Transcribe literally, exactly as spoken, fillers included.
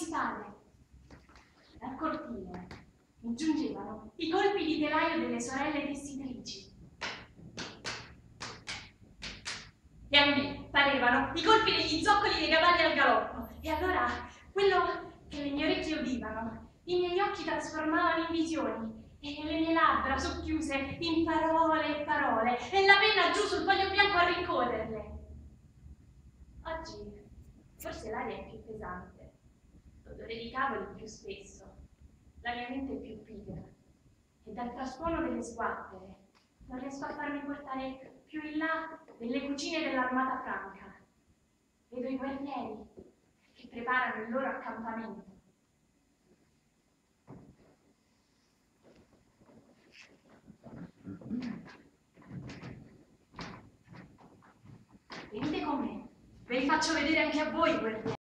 spalle. Dal cortile mi giungevano i colpi di telaio delle sorelle tessitrici. E a me parevano i colpi degli zoccoli dei cavalli al galoppo. E allora quello che le mie orecchie udivano, i miei occhi trasformavano in visioni e le mie labbra socchiuse in parole e parole e la penna giù sul foglio bianco a rincorrerle. Oggi forse l'aria è più pesante, l'odore di cavoli più spesso, la mia mente è più pigra e dal frastuono delle sguattere non riesco a farmi portare più in là delle cucine dell'Armata Franca. Vedo i guerrieri che preparano il loro accampamento. Venite con me, ve li faccio vedere anche a voi, guerrieri.